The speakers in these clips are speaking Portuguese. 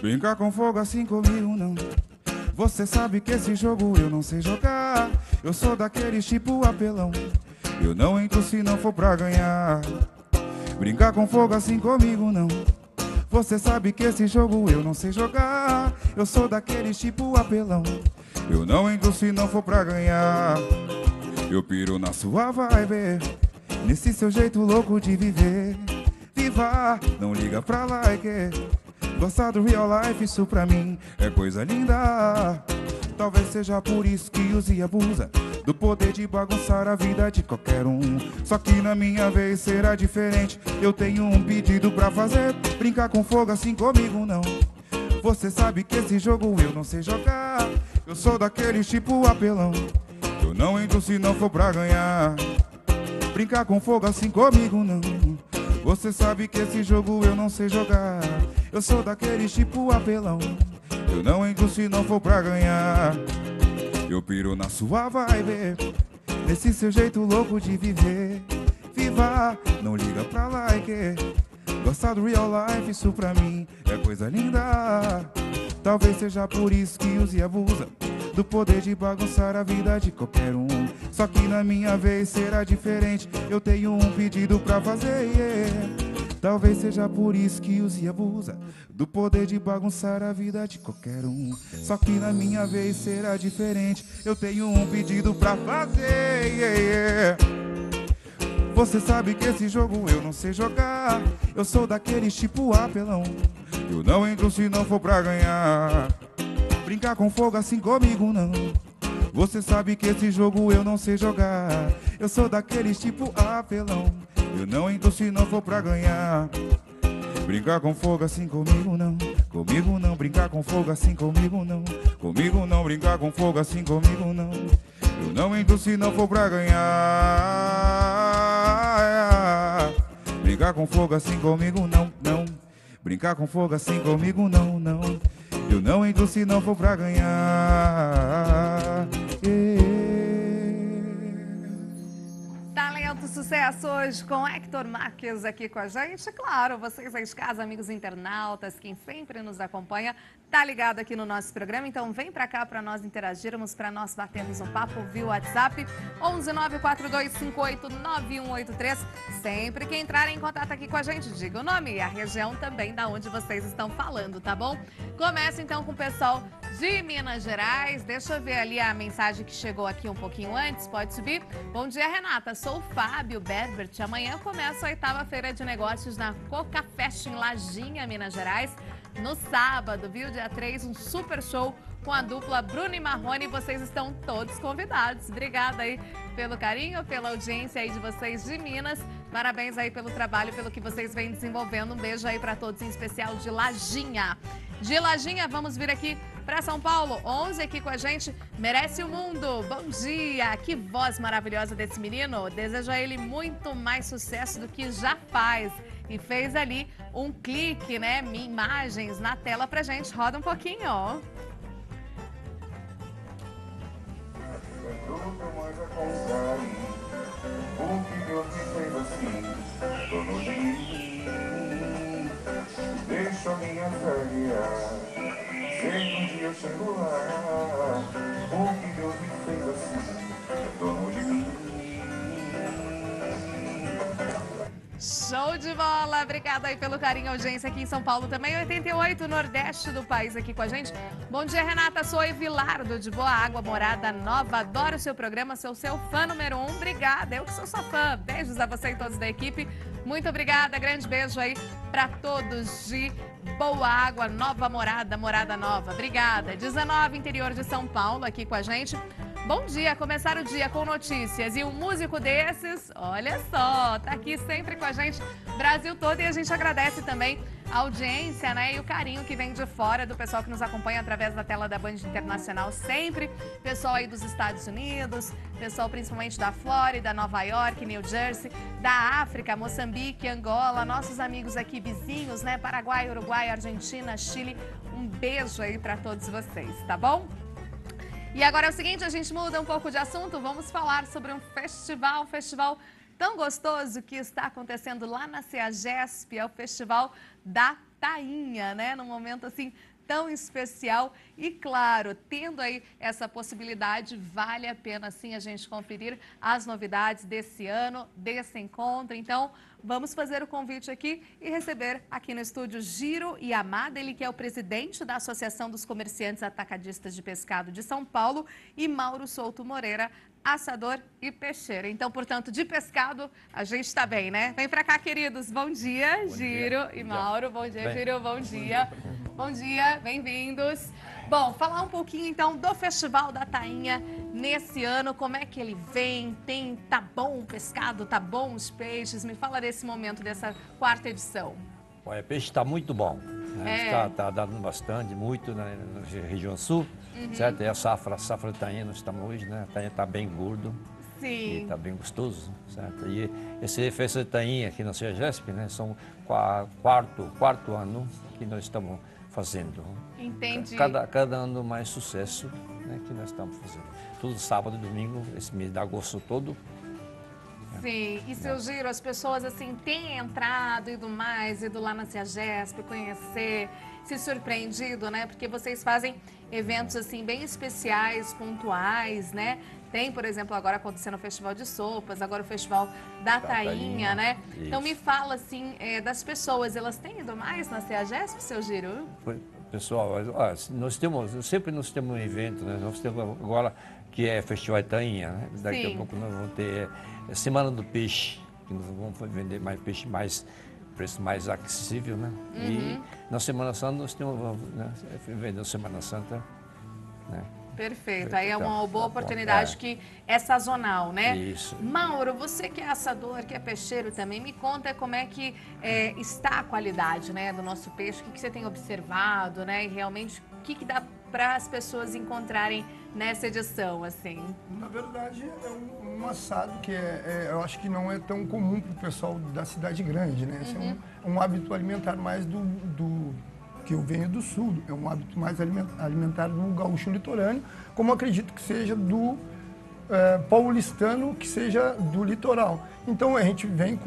Brincar com fogo assim comigo não. Você sabe que esse jogo eu não sei jogar. Eu sou daqueles tipo apelão. Eu não entro se não for pra ganhar. Brincar com fogo assim comigo não. Você sabe que esse jogo eu não sei jogar. Eu sou daqueles tipo apelão. Eu não entro se não for pra ganhar. Eu piro na sua vibe, nesse seu jeito louco de viver. Viva, não liga pra like. Gostar do real life, isso pra mim é coisa linda. Talvez seja por isso que usa e abusa do poder de bagunçar a vida de qualquer um. Só que na minha vez será diferente. Eu tenho um pedido pra fazer. Brincar com fogo assim comigo não. Você sabe que esse jogo eu não sei jogar. Eu sou daqueles tipo apelão. Eu não entro se não for pra ganhar. Brincar com fogo assim comigo não. Você sabe que esse jogo eu não sei jogar. Eu sou daqueles tipo apelão. Eu não entro se não for pra ganhar. Eu piro na sua vibe, nesse seu jeito louco de viver. Viva, não liga pra like. Gostar do real life, isso pra mim é coisa linda. Talvez seja por isso que usa e abusa do poder de bagunçar a vida de qualquer um. Só que na minha vez será diferente. Eu tenho um pedido pra fazer, yeah. Talvez seja por isso que usa e abusa do poder de bagunçar a vida de qualquer um. Só que na minha vez será diferente. Eu tenho um pedido pra fazer, yeah. Você sabe que esse jogo eu não sei jogar. Eu sou daqueles tipo apelão. Eu não entro se não for pra ganhar. Brincar com fogo assim comigo não. Você sabe que esse jogo eu não sei jogar. Eu sou daqueles tipo apelão. Eu não entro se não for pra ganhar. Brincar com fogo assim comigo não. Comigo não, brincar com fogo assim comigo não. Comigo não, brincar com fogo assim comigo não. Eu não entro se não for pra ganhar. Brincar com fogo assim comigo não, não. Brincar com fogo assim comigo não, não. Eu não entro se não for pra ganhar. Talento, sucesso hoje com Hector Marques aqui com a gente. Claro, vocês aí de casa, amigos internautas, quem sempre nos acompanha, tá ligado aqui no nosso programa. Então vem pra cá pra nós interagirmos, pra nós batermos um papo via WhatsApp 11942589183. Sempre que entrar em contato aqui com a gente, diga o nome e a região também da onde vocês estão falando, tá bom? Começa então com o pessoal de Minas Gerais. Deixa eu ver ali a mensagem que chegou aqui um pouquinho antes. Pode subir. Bom dia, Renata. Sou o Fábio Berbert. Amanhã começa a 8ª Feira de Negócios na Coca Fest em Lajinha, Minas Gerais. No sábado, viu? Dia 3, um super show com a dupla Bruno e Marrone. Vocês estão todos convidados. Obrigada aí pelo carinho, pela audiência aí de vocês de Minas. Parabéns aí pelo trabalho, pelo que vocês vêm desenvolvendo. Um beijo aí para todos, em especial de Lajinha. De Lajinha, vamos vir aqui para São Paulo. 11 aqui com a gente. Merece o mundo. Bom dia. Que voz maravilhosa desse menino. Desejo a ele muito mais sucesso do que já faz. E fez ali um clique, né? Imagens na tela pra gente. Roda um pouquinho, ó. O que Deus me fez assim, dono de mim, deixa a minha fé guiar, sei que um dia eu chego lá. O que Deus me fez assim, dono de mim. Show de bola! Obrigada aí pelo carinho e audiência aqui em São Paulo também. 88, Nordeste do país aqui com a gente. Bom dia, Renata. Sou Evilardo, de Boa Água, Morada Nova. Adoro o seu programa, sou seu fã número 1. Obrigada, eu que sou sua fã. Beijos a você e todos da equipe. Muito obrigada, grande beijo aí para todos de Boa Água, Nova Morada, Morada Nova. Obrigada. 19, interior de São Paulo, aqui com a gente. Bom dia, começar o dia com notícias e um músico desses, olha só, tá aqui sempre com a gente, Brasil todo, e a gente agradece também a audiência, né, e o carinho que vem de fora do pessoal que nos acompanha através da tela da Band Internacional sempre, pessoal aí dos Estados Unidos, pessoal principalmente da Flórida, Nova York, New Jersey, da África, Moçambique, Angola, nossos amigos aqui vizinhos, né, Paraguai, Uruguai, Argentina, Chile, um beijo aí para todos vocês, tá bom? E agora é o seguinte, a gente muda um pouco de assunto, vamos falar sobre um festival tão gostoso que está acontecendo lá na CEAGESP, é o Festival da Tainha, né? Num momento assim tão especial e, claro, tendo aí essa possibilidade, vale a pena sim a gente conferir as novidades desse ano, desse encontro. Então, vamos fazer o convite aqui e receber aqui no estúdio Giro Yamada, ele que é o presidente da Associação dos Comerciantes Atacadistas de Pescado de São Paulo, e Mauro Souto Moreira, assador e peixeiro. Então, portanto, de pescado, a gente está bem, né? Vem pra cá, queridos. Bom dia, Bom Giro dia. e Mauro. Bom dia, Bem. Giro. Bom dia. Bom dia, bem-vindos. Bom, falar um pouquinho, então, do Festival da Tainha nesse ano. Como é que ele vem? Tá bom o pescado? Tá bom os peixes? Me fala desse momento, dessa 4ª edição. Olha, peixe está muito bom. Né? É. Está dando bastante, muito na região sul, certo? E a safra de tainha nós estamos hoje, né? A tainha está bem gordo. Sim. E está bem gostoso, certo? E esse festa de tainha aqui na CEAGESP, né? São quarto ano que nós estamos fazendo. Entendi. Cada ano mais sucesso, né? Que nós estamos fazendo. Todo sábado e domingo, esse mês de agosto todo. Sim, e seu Giro, as pessoas assim têm entrado, ido lá na CEAGESP, conhecer, se surpreendido, né? Porque vocês fazem eventos assim bem especiais, pontuais, né? Tem, por exemplo, agora acontecendo o Festival de Sopas, agora o Festival da Tainha, né? Isso. Então me fala assim, das pessoas, elas têm ido mais na CEAGESP, seu Giro? Pessoal, sempre nós temos um evento, né? Nós temos agora que é Festival de Tainha, né? Daqui Sim. a pouco nós vamos ter Semana do Peixe, que nós vamos vender mais peixe, preço mais acessível, né? E na Semana Santa nós temos, né? Vendendo Semana Santa, né? Perfeito, aí é uma boa oportunidade que é sazonal, né? Isso. Mauro, você que é assador, que é peixeiro também, me conta como é que está a qualidade, né, do nosso peixe, o que você tem observado, né, e realmente o que dá para as pessoas encontrarem nessa edição, assim? Na verdade, é um assado que eu acho que não é tão comum para o pessoal da cidade grande, né? Esse é um hábito alimentar mais que eu venho do sul, é um hábito mais alimentar do gaúcho litorâneo, como acredito que seja do paulistano, que seja do litoral. Então a gente vem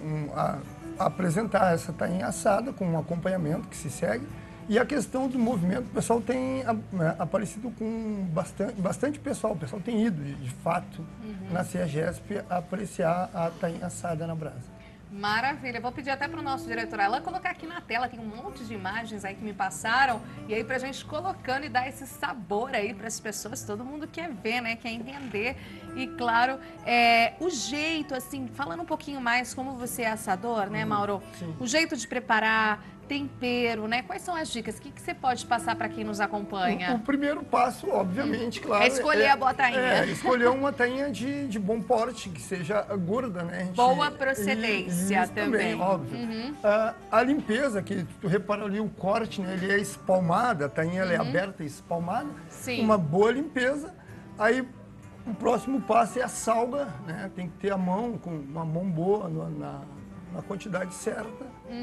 apresentar essa tainha assada com um acompanhamento que se segue. E a questão do movimento, o pessoal tem aparecido com bastante pessoal. O pessoal tem ido, de fato, na CEAGESP apreciar a tainha assada na brasa. Maravilha, vou pedir até para o nosso diretor Alain colocar aqui na tela, tem um monte de imagens aí que me passaram, e aí pra gente colocando e dar esse sabor aí para as pessoas, todo mundo quer ver, né, quer entender, e claro, o jeito, assim, falando um pouquinho mais como você é assador, né, Mauro? Sim. O jeito de preparar, tempero, né, quais são as dicas? O que você pode passar para quem nos acompanha? O primeiro passo, obviamente, claro... É escolher a boa tainha. Escolher uma tainha de bom porte, que seja gorda, né? Boa procedência isso também. óbvio. A limpeza, que tu repara ali, o corte, né? Ele é espalmado, a tainha ela é aberta e espalmada. Sim. Uma boa limpeza. Aí, o próximo passo é a salga, né? Tem que ter a mão, com uma mão boa, na quantidade certa.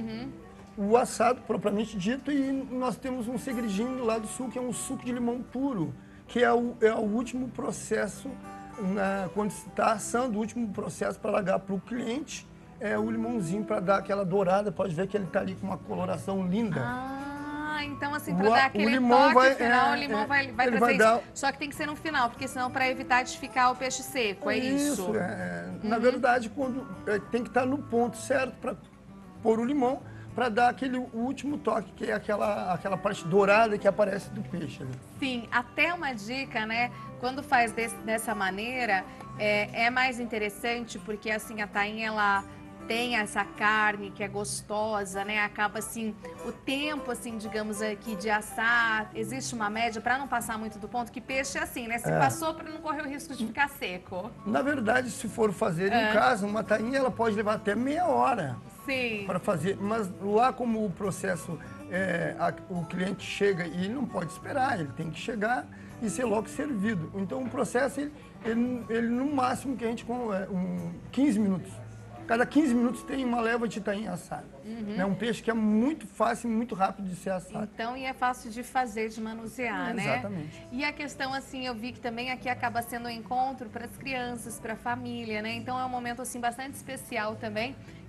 O assado, propriamente dito, e nós temos um segredinho lá do sul, que é um suco de limão puro, que é o último processo, quando se está assando, o último processo para largar para o cliente, é o limãozinho para dar aquela dourada. Pode ver que ele está ali com uma coloração linda. Então assim, para dar aquele toque final, o limão vai trazer isso. Só que tem que ser no final, porque senão para evitar de ficar o peixe seco, é isso? Na verdade, quando tem que estar no ponto certo para pôr o limão, para dar aquele último toque, que é aquela parte dourada que aparece do peixe. Né? Sim, até uma dica, né? Quando faz dessa maneira, é mais interessante, porque assim, a tainha, ela tem essa carne que é gostosa, né? Acaba assim, o tempo, assim, digamos aqui, de assar, existe uma média para não passar muito do ponto, que peixe é assim, né? Se passou, para não correr o risco de ficar seco. Na verdade, se for fazer em casa, uma tainha, ela pode levar até meia hora. Sim. Para fazer, mas lá como o processo, o cliente chega e ele não pode esperar, ele tem que chegar e ser logo servido. Então o processo, ele no máximo que a gente, 15 minutos. Cada 15 minutos tem uma leva de tainha assada. É um peixe que é muito fácil e muito rápido de ser assado. Então, e é fácil de fazer, de manusear, né? Exatamente. E a questão, assim, eu vi que também aqui acaba sendo um encontro para as crianças, para a família, né? Então, é um momento, assim, bastante especial também,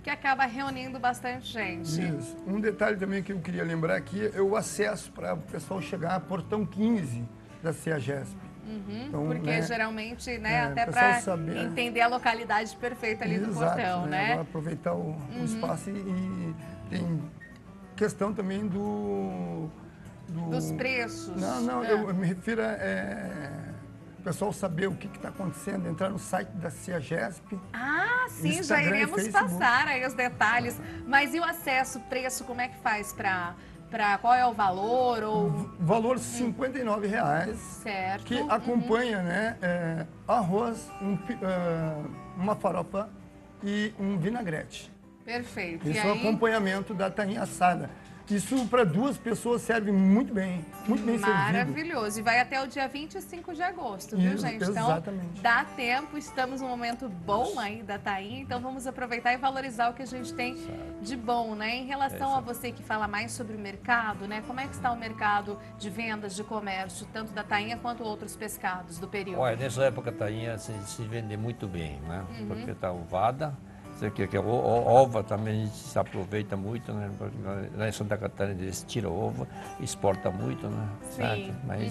que acaba reunindo bastante gente. Isso. Um detalhe também que eu queria lembrar aqui é o acesso para o pessoal chegar a Portão 15 da CEAGESP. Então, Porque né, geralmente, né, até o pessoal para saber. entender a localidade perfeita ali do Exato, portão, né? Agora aproveitar o espaço e tem questão também Dos preços. Não, eu me refiro a o pessoal saber o que está acontecendo, entrar no site da CEAGESP. Ah, sim, já Instagram e iremos Facebook. passar aí os detalhes. Mas e o acesso, preço, como é que faz qual é o valor? Ou... Valor R$ 59,00. Certo. Que acompanha, né, arroz, uma farofa e um vinagrete. Perfeito. Isso E é o aí... acompanhamento da tainha assada. Isso para 2 pessoas serve muito bem servido. Maravilhoso. E vai até o dia 25 de agosto, viu, Isso, gente? exatamente. Então, dá tempo, estamos num momento bom aí da tainha, então vamos aproveitar e valorizar o que a gente tem de bom, né? Em relação a você que fala mais sobre o mercado, né? Como é que está o mercado de vendas, de comércio, tanto da tainha quanto outros pescados do período? Olha, nessa época a tainha se vende muito bem, né? Porque está ovada. Isso aqui, que é ova também a gente se aproveita muito, né? Porque lá em Santa Catarina eles tiram ova, exporta muito, né? Sim. Certo? Mas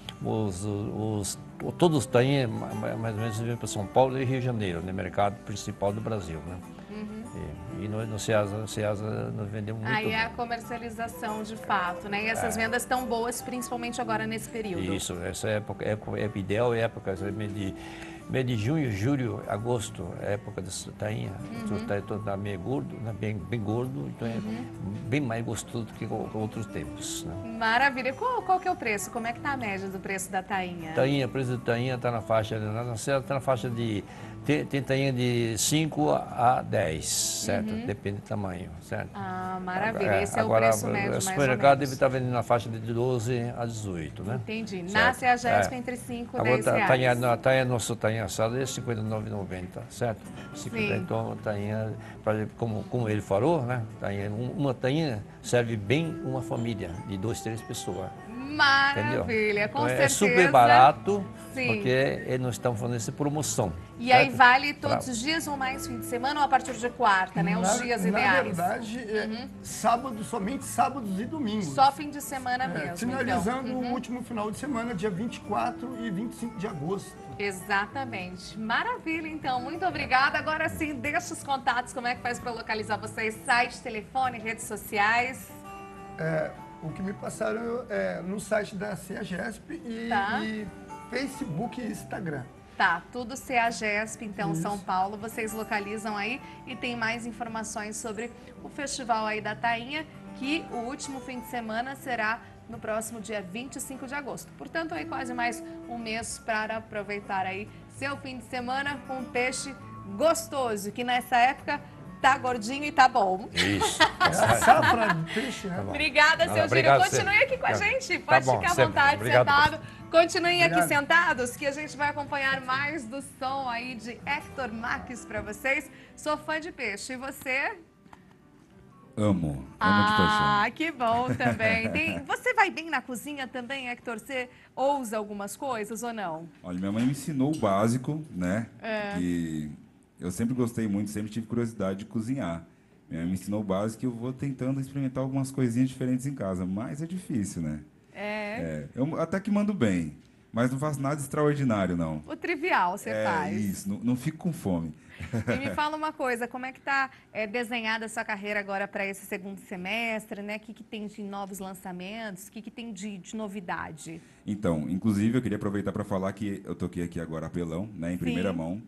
todos os tainhas mais ou menos vêm para São Paulo e Rio de Janeiro, no mercado principal do Brasil, né? E nós no Ceasa nós vendemos muito Aí bem. é a comercialização de fato, né? E essas vendas estão boas, principalmente agora nesse período. Isso, essa época é ideal, época mês de junho, julho, agosto, é época da tainha. Então está meio gordo, né? bem gordo, então é bem mais gostoso do que outros tempos. Né? Maravilha. E qual que é o preço? Como é que tá a média do preço da tainha? O preço da tainha está na faixa, está na faixa de... Tem tainha de 5 a 10, certo? Depende do tamanho, certo? Ah, maravilha. Esse é o preço médio, mais ou supermercado menos. deve estar vendendo na faixa de 12 a 18, né? Entendi. Certo? Na CEAGESP entre 5 e Agora, 10 reais. nossa tainha assada é R$ 59,90, certo? 50, então, tainha, como ele falou, né? Uma tainha serve bem uma família de 2, 3 pessoas. Maravilha, com então, certeza. É super barato, Sim. porque nós estamos fazendo essa promoção. E certo? aí vale todos os dias ou mais fim de semana ou a partir de quarta, né? Os dias ideais. Na verdade, sábado, somente sábados e domingos. Só fim de semana mesmo. Finalizando então. o último final de semana, dia 24 e 25 de agosto. Exatamente. Maravilha, então. Muito obrigada. Agora sim, deixa os contatos, como é que faz para localizar vocês? Site, telefone, redes sociais. O que me passaram é no site da CEAGESP e Facebook e Instagram. Tá, tudo CEAGESP, então, São Paulo, vocês localizam aí e tem mais informações sobre o festival aí da tainha, que o último fim de semana será no próximo dia 25 de agosto. Portanto, aí quase mais um mês para aproveitar aí seu fim de semana com um peixe gostoso, que nessa época tá gordinho e tá bom. Isso. Safra de peixe, né? Obrigada, seu Júlio. Obrigado, Continue aqui com a gente. Tá Pode bom, ficar à sempre. vontade, Obrigado. sentado. Continuem aqui Obrigado. sentados, que a gente vai acompanhar mais do som aí de Hector Marques para vocês. Sou fã de peixe. E você? Amo de paixão. Ah, que bom também. Você vai bem na cozinha também, Hector? Você ousa algumas coisas ou não? Olha, minha mãe me ensinou o básico, né? E eu sempre gostei muito, sempre tive curiosidade de cozinhar. Minha mãe me ensinou o básico e eu vou tentando experimentar algumas coisinhas diferentes em casa, mas é difícil, né? Eu até que mando bem, mas não faço nada extraordinário, não. O trivial você faz. Isso, não fico com fome. E me fala uma coisa, como é que está desenhada a sua carreira agora para esse segundo semestre, né? O que tem de novos lançamentos, o que tem de novidade? Então, inclusive, eu queria aproveitar para falar que eu toquei aqui agora Apelão, né, em primeira mão.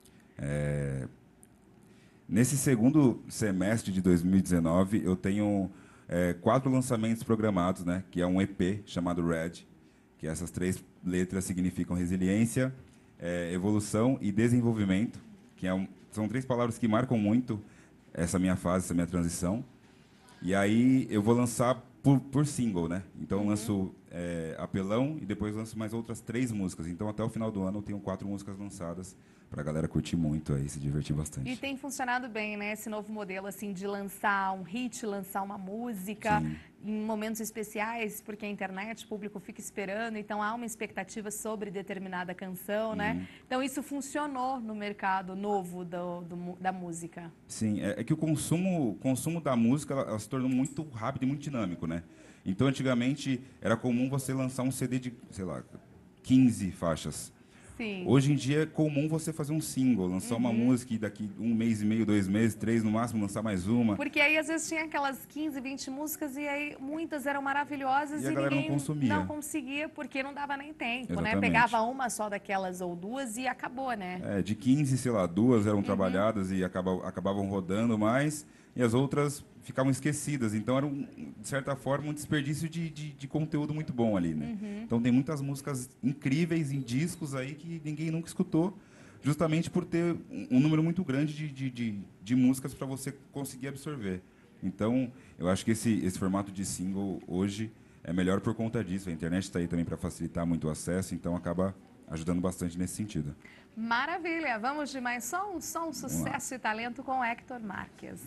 Nesse segundo semestre de 2019, eu tenho 4 lançamentos programados, né, que é um EP chamado Red, que essas 3 letras significam resiliência, evolução e desenvolvimento, que são 3 palavras que marcam muito essa minha fase, essa minha transição. E aí eu vou lançar por single, né? Então eu lanço apelão, e depois lanço mais outras 3 músicas. Então, até o final do ano, eu tenho 4 músicas lançadas para a galera curtir muito aí, se divertir bastante. E tem funcionado bem, né? Esse novo modelo, assim, de lançar um hit, lançar uma música Sim. em momentos especiais, porque a internet, o público fica esperando, então há uma expectativa sobre determinada canção, né? Então, isso funcionou no mercado novo da música. Sim, é que o consumo da música ela se tornou muito rápido e muito dinâmico, né? Então, antigamente, era comum você lançar um CD de, sei lá, 15 faixas. Sim. Hoje em dia é comum você fazer um single, lançar uma música e daqui 1 mês e meio, 2 meses, 3 no máximo, lançar mais uma. Porque aí, às vezes, tinha aquelas 15, 20 músicas e aí muitas eram maravilhosas E a e galera não ninguém consumia. não conseguia porque não dava nem tempo, né? Exatamente. Pegava uma só daquelas ou 2 e acabou, né? De 15, sei lá, 2 eram trabalhadas e acabavam rodando mais, e as outras ficavam esquecidas. Então, era, de certa forma, um desperdício de conteúdo muito bom ali, né? Então, tem muitas músicas incríveis em discos aí que ninguém nunca escutou, justamente por ter um número muito grande de músicas para você conseguir absorver. Então, eu acho que esse formato de single hoje é melhor por conta disso. A internet está aí também para facilitar muito o acesso, então acaba ajudando bastante nesse sentido. Maravilha! Vamos de mais som? Som, sucesso e talento com Héctor Marques.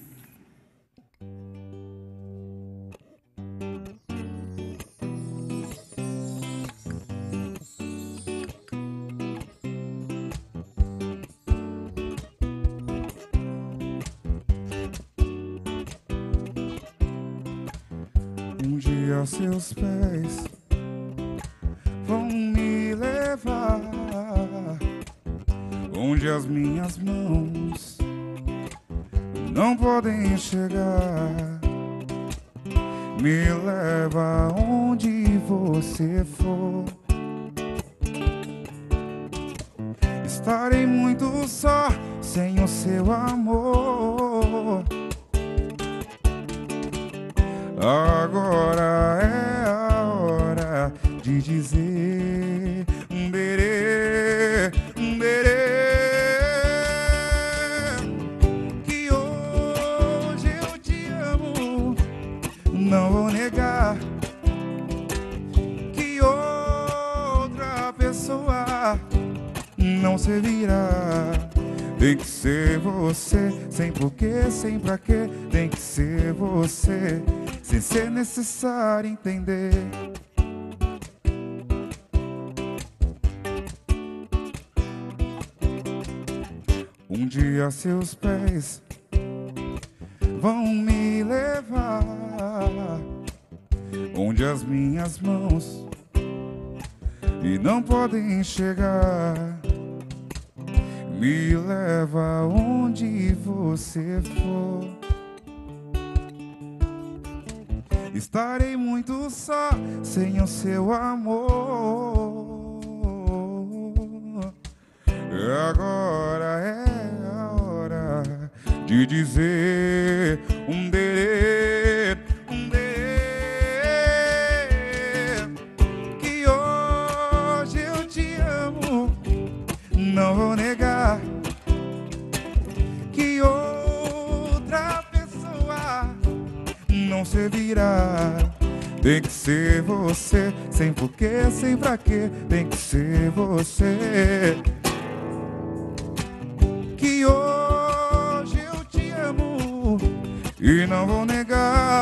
Um dia seus pés vão me levar onde as minhas mãos não podem chegar. Me leva onde você for. Estarei muito só sem o seu amor. Agora é a hora de dizer berê, berê, que hoje eu te amo. Não vou negar que outra pessoa não servirá. Tem que ser você, sem porquê, sem pra quê. Tem que ser você, sem ser necessário entender. Um dia seus pés vão me levar onde as minhas mãos e não podem chegar. Me leva onde você for. Estarei muito só sem o seu amor. Agora é a hora de dizer um derê, que hoje eu te amo. Não vou negar que outra pessoa não servirá. Tem que ser você, sem porquê, sem pra quê. Tem que ser você, que hoje eu te amo e não vou negar